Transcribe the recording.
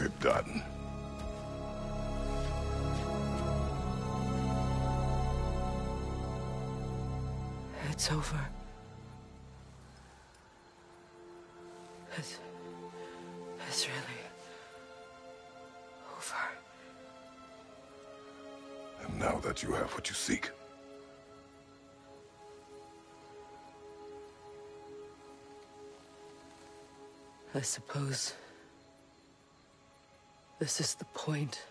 it done? It's over. It's really over. And now that you have what you seek, I suppose this is the point.